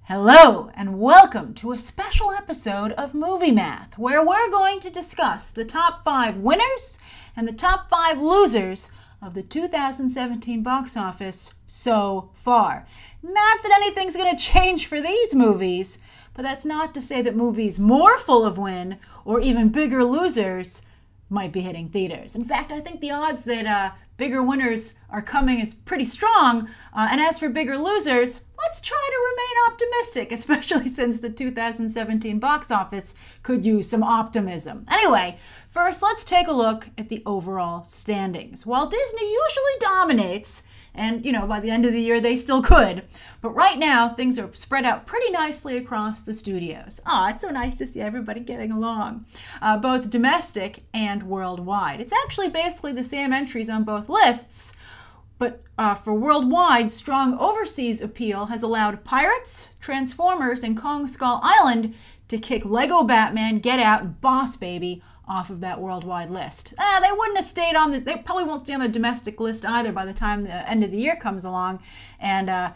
Hello and welcome to a special episode of Movie Math, where we're going to discuss the top 5 winners and the top 5 losers of the 2017 box office so far. Not that anything's going to change for these movies, but that's not to say that movies more full of win or even bigger losers might be hitting theaters. In fact, I think the odds that bigger winners are coming is pretty strong. And as for bigger losers, let's try to remain optimistic, especially since the 2017 box office could use some optimism. Anyway, first let's take a look at the overall standings. While Disney usually dominates, and by the end of the year they still could, but right now things are spread out pretty nicely across the studios. It's so nice to see everybody getting along, both domestic and worldwide. It's actually basically the same entries on both lists, but for worldwide, strong overseas appeal has allowed Pirates, Transformers, and Kong Skull Island to kick Lego Batman, Get Out, and Boss Baby off of that worldwide list. They wouldn't have stayed on they probably won't stay on the domestic list either by the time the end of the year comes along. And,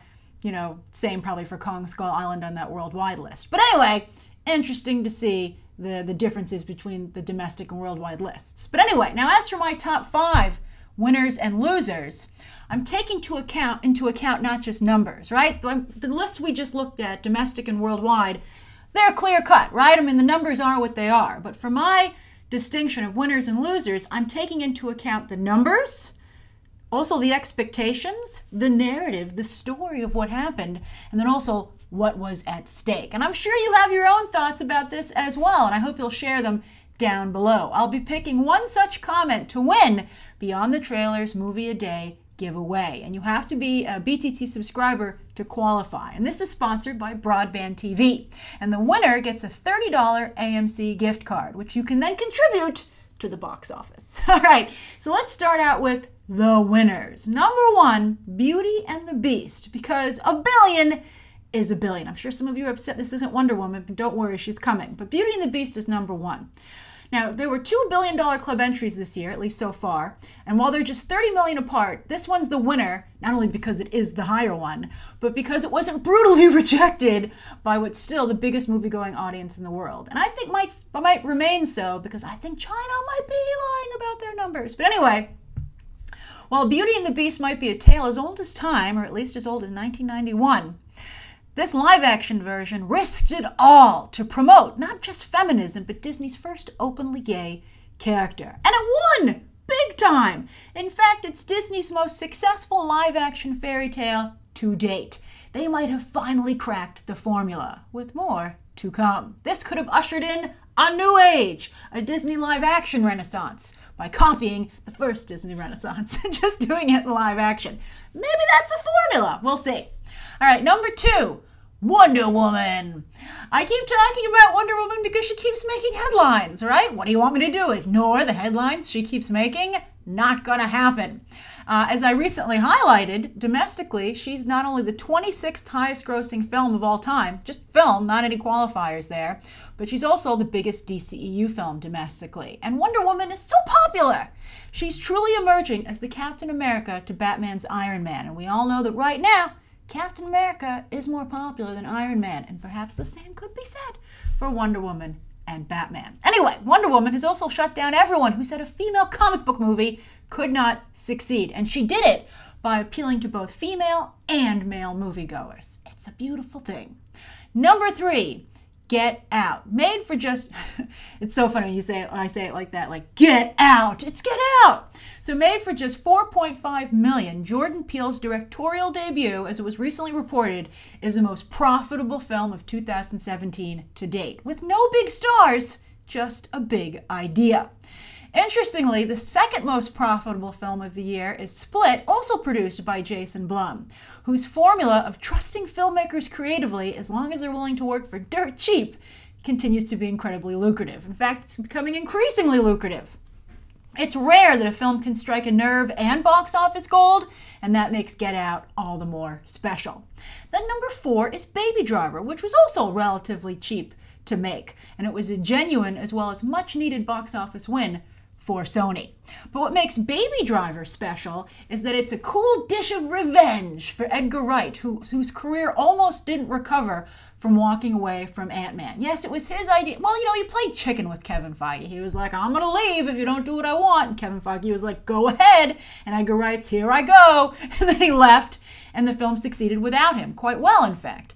same probably for Kong Skull Island on that worldwide list. But anyway, interesting to see the differences between the domestic and worldwide lists. But anyway, now as for my top 5 winners and losers, I'm taking into account not just numbers, right? The lists we just looked at, domestic and worldwide, they're clear cut, right? I mean, the numbers are what they are. But for my distinction of winners and losers, I'm taking into account the numbers, also the expectations, the narrative, the story of what happened, and then also what was at stake. And I'm sure you have your own thoughts about this as well, and I hope you'll share them down below. I'll be picking one such comment to win Beyond the Trailers Movie a Day giveaway, and you have to be a BTT subscriber to qualify. And this is sponsored by Broadband TV, and the winner gets a $30 AMC gift card, which you can then contribute to the box office. All right, so let's start out with the winners. Number 1, Beauty and the Beast, because $1 billion is $1 billion. I'm sure some of you are upset this isn't Wonder Woman, but don't worry, she's coming. But Beauty and the Beast is number 1. Now, there were 2 $1 billion club entries this year, at least so far, and while they're just 30 million apart, this one's the winner, not only because it is the higher one, but because it wasn't brutally rejected by what's still the biggest movie-going audience in the world. And I think might remain so, because I think China might be lying about their numbers. But anyway, while Beauty and the Beast might be a tale as old as time, or at least as old as 1991, this live-action version risked it all to promote not just feminism, but Disney's first openly gay character. And it won big time! In fact, it's Disney's most successful live-action fairy tale to date. They might have finally cracked the formula, with more to come. This could have ushered in a new age, a Disney live-action renaissance, by copying the first Disney Renaissance and just doing it in live action. Maybe that's the formula. We'll see. All right, number 2. Wonder Woman. I keep talking about Wonder Woman because she keeps making headlines, right? What do you want me to do? Ignore the headlines she keeps making? Not gonna happen. As I recently highlighted, domestically, she's not only the 26th highest grossing film of all time, just film, not any qualifiers there, but she's also the biggest DCEU film domestically. And Wonder Woman is so popular. She's truly emerging as the Captain America to Batman's Iron Man. And we all know that right now, Captain America is more popular than Iron Man, and perhaps the same could be said for Wonder Woman and Batman. Anyway, Wonder Woman has also shut down everyone who said a female comic book movie could not succeed, and she did it by appealing to both female and male moviegoers. It's a beautiful thing. Number 3, Get Out. Made for just, it's so funny when I say it like that, like, get out, it's Get Out. So made for just $4.5 million, Jordan Peele's directorial debut, as it was recently reported, is the most profitable film of 2017 to date, with no big stars, just a big idea. Interestingly, the second most profitable film of the year is Split, also produced by Jason Blum, whose formula of trusting filmmakers creatively as long as they're willing to work for dirt cheap continues to be incredibly lucrative. In fact, it's becoming increasingly lucrative. It's rare that a film can strike a nerve and box office gold, and that makes Get Out all the more special. Then number 4 is Baby Driver, which was also relatively cheap to make, and it was a genuine as well as much needed box office win for Sony. But what makes Baby Driver special is that it's a cool dish of revenge for Edgar Wright, whose career almost didn't recover from walking away from Ant-Man. Yes, it was his idea. Well, he played chicken with Kevin Feige. He was like, I'm going to leave if you don't do what I want. And Kevin Feige was like, go ahead. And Edgar Wright's, here I go. And then he left, and the film succeeded without him, quite well, in fact.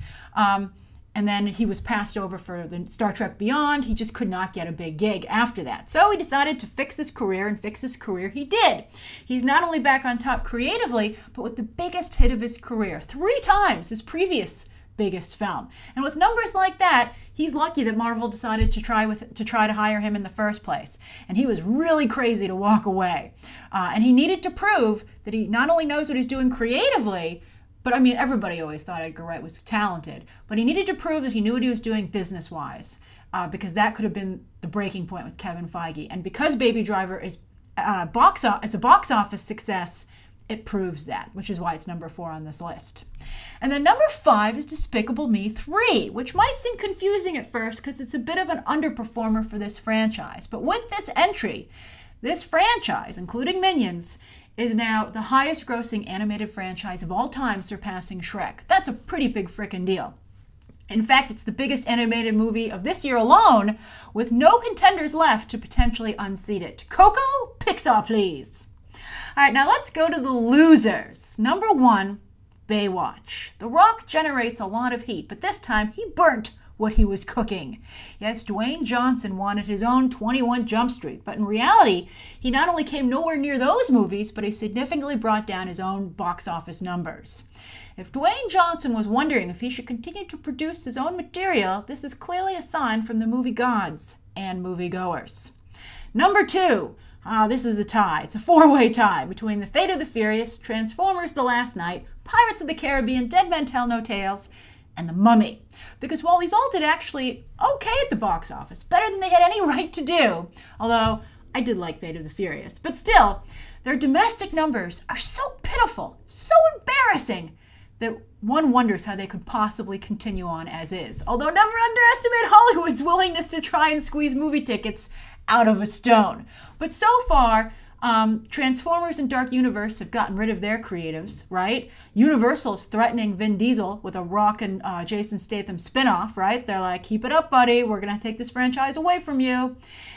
And then he was passed over for the Star Trek Beyond. He just could not get a big gig after that. So he decided to fix his career, and fix his career he did. He's not only back on top creatively, but with the biggest hit of his career, 3 times his previous biggest film. And with numbers like that, he's lucky that Marvel decided to try to hire him in the first place. And he was really crazy to walk away. And he needed to prove that he not only knows what he's doing creatively, but I mean, everybody always thought Edgar Wright was talented, but he needed to prove that he knew what he was doing business-wise, because that could have been the breaking point with Kevin Feige. And because Baby Driver is a box office success, it proves that, which is why it's number 4 on this list. And then number 5 is Despicable Me 3, which might seem confusing at first because it's a bit of an underperformer for this franchise. But with this entry, this franchise, including Minions, is now the highest grossing animated franchise of all time, surpassing Shrek. That's a pretty big frickin' deal. In fact, it's the biggest animated movie of this year alone, with no contenders left to potentially unseat it. Coco, Pixar, please. All right, now let's go to the losers. Number 1, Baywatch. The Rock generates a lot of heat, but this time he burnt what he was cooking. Yes, Dwayne Johnson wanted his own 21 Jump Street, but in reality, he not only came nowhere near those movies, but he significantly brought down his own box office numbers. If Dwayne Johnson was wondering if he should continue to produce his own material, this is clearly a sign from the movie gods and moviegoers. Number 2, this is a tie. It's a 4-way tie between The Fate of the Furious, Transformers: The Last Knight, Pirates of the Caribbean, Dead Men Tell No Tales, and The Mummy. Because while these all did actually okay at the box office, better than they had any right to do, although I did like Fate of the Furious, but still, their domestic numbers are so pitiful, so embarrassing, that one wonders how they could possibly continue on as is. Although never underestimate Hollywood's willingness to try and squeeze movie tickets out of a stone. But so far, Transformers and Dark Universe have gotten rid of their creatives, right? Universal's threatening Vin Diesel with a Rock and Jason Statham spinoff, right? They're like, keep it up, buddy. We're going to take this franchise away from you.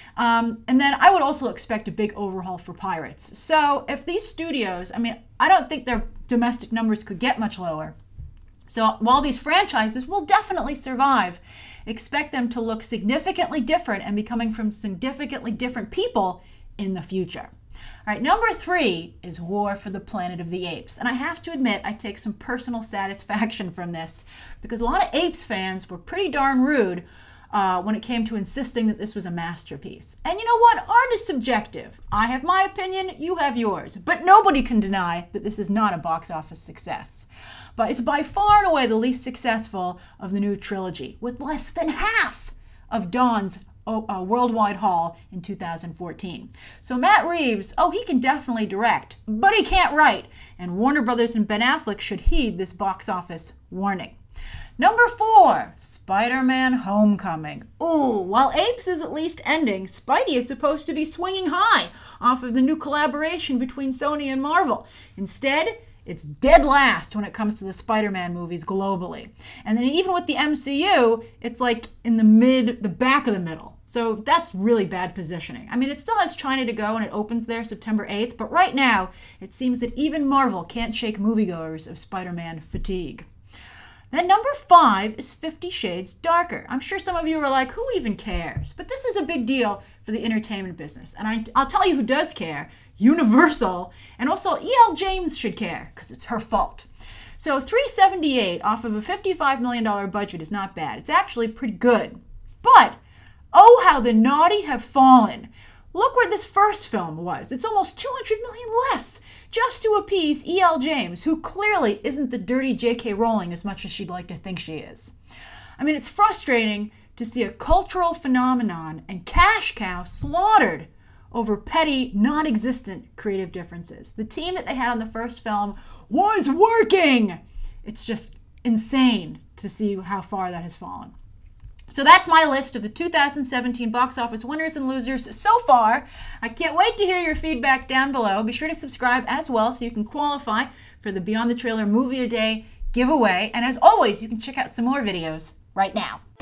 And then I would also expect a big overhaul for Pirates. So if these studios, I mean, I don't think their domestic numbers could get much lower. So while these franchises will definitely survive, expect them to look significantly different and be coming from significantly different people in the future. All right, number 3 is War for the Planet of the Apes. And I have to admit, I take some personal satisfaction from this because a lot of Apes fans were pretty darn rude when it came to insisting that this was a masterpiece. And you know what? Art is subjective. I have my opinion, you have yours. But nobody can deny that this is not a box office success. But it's by far and away the least successful of the new trilogy, with less than half of Dawn's worldwide haul in 2014. So Matt Reeves, he can definitely direct, but he can't write. And Warner Brothers and Ben Affleck should heed this box office warning. Number 4, Spider-Man Homecoming. Ooh, while Apes is at least ending, Spidey is supposed to be swinging high off of the new collaboration between Sony and Marvel. Instead, it's dead last when it comes to the Spider-Man movies globally. And then even with the MCU, it's like in the back of the middle. So that's really bad positioning. I mean, it still has China to go and it opens there September 8th, but right now, it seems that even Marvel can't shake moviegoers of Spider-Man fatigue. Then number 5 is 50 Shades Darker. I'm sure some of you are like, who even cares? But this is a big deal for the entertainment business. And I'll tell you who does care. Universal, and also E.L. James should care, because it's her fault. So $378 off of a $55 million budget is not bad. It's actually pretty good. But, oh how the naughty have fallen. Look where this first film was. It's almost $200 million less, just to appease E.L. James, who clearly isn't the dirty J.K. Rowling as much as she'd like to think she is. I mean, it's frustrating to see a cultural phenomenon and cash cow slaughtered over petty, non-existent creative differences. The team that they had on the first film was working! It's just insane to see how far that has fallen. So that's my list of the 2017 box office winners and losers so far. I can't wait to hear your feedback down below. Be sure to subscribe as well so you can qualify for the Beyond the Trailer Movie a Day giveaway. And as always, you can check out some more videos right now.